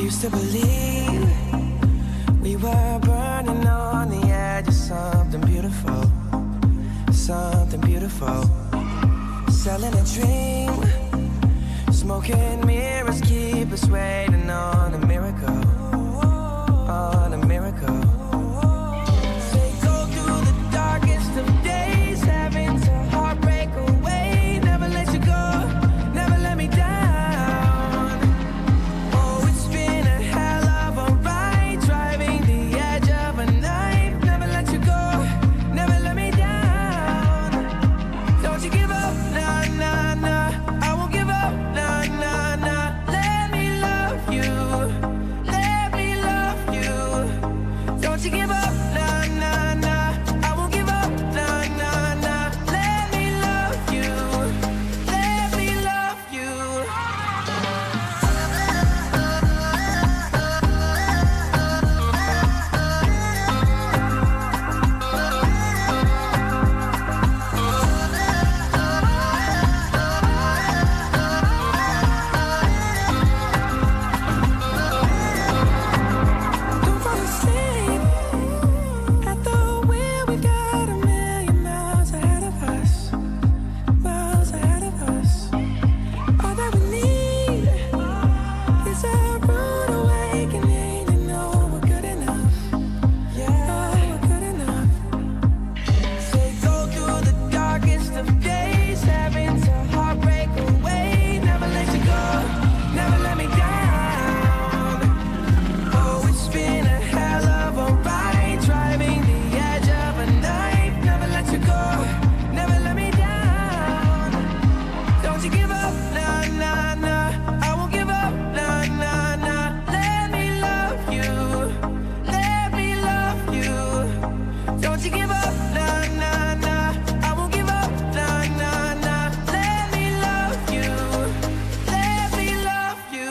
used to believe we were burning on the edge of something beautiful, something beautiful. Selling a dream, smoking mirrors keep us waiting on a miracle, on a miracle. They go through the darkest of days, having to heartbreak away. Never let you go, never let me down. Oh, it's been a hell of a ride, driving the edge of a knife. Never let you go, never let me down. Don't you give up, nah, nah, nah. I won't give up, nah, nah, nah. Let me love you, let me love you. Don't you give up, nah, nah, nah. I won't give up, nah, nah, nah. Let me love you, let me love you. Don't fall asleep at the wheel. We've got a million miles ahead of us, miles ahead of us. All that we need is a rude awakening to know we're good enough. Yeah, we're good enough. They go through the darkest of days, having to heartbreak away. Never let you go, never let me down. Oh, it's been a hell of a ride, driving the edge of a knife. Never let you go, never let me down. Don't you give up, nah, nah, nah. I won't give up, nah, nah, nah. Let me love you, let me love you. Don't you give up, nah, nah, nah. I won't give up, nah, nah, nah. Let me love you, let me love you.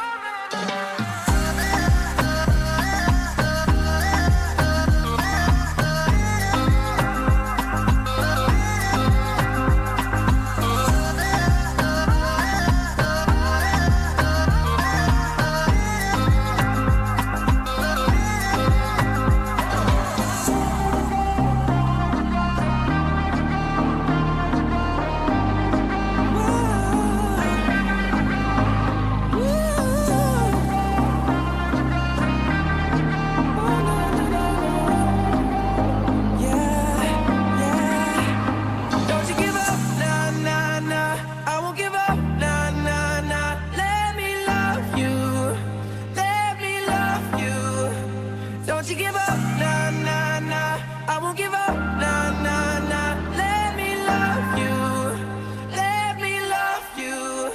Don't you give up, nah, nah, nah. I won't give up, nah, nah, nah. Let me love you, let me love you. Don't you give up, nah, nah, nah. I won't give up, nah, nah, nah. Let me love you, let me love you.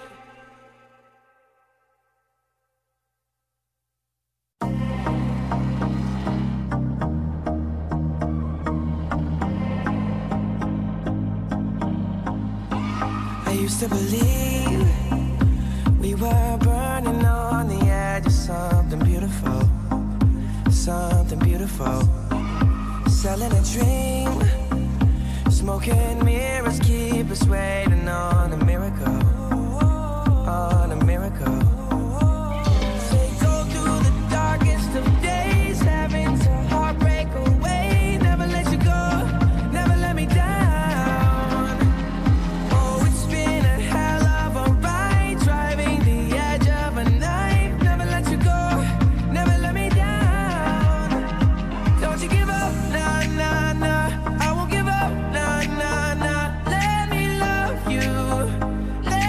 I used to believe we were burning on the edge of something beautiful, something beautiful. Selling a dream, smoking mirrors keep us waiting on a miracle, on a miracle. They go through the darkest of days, having to heartbreak away. Never let you go, never let me down. Oh, it's been a hell of a ride, driving the edge of a knife. Never let you go, never let me down. Don't you give up, nah, nah, nah. I won't give up, nah, nah, nah. Let me love you,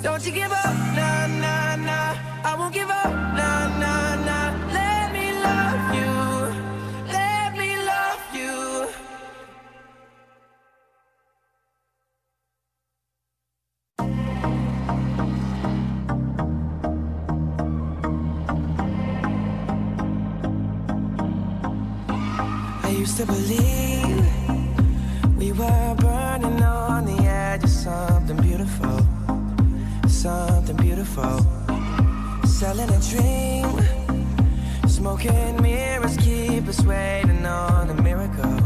Don't you give up, nah, nah, nah. I won't give up, nah, nah, nah. Let me love you. Let me love you. I used to believe we were burning on the edge of something beautiful. Something beautiful. Selling a dream. Smoking mirrors keep us waiting on a miracle.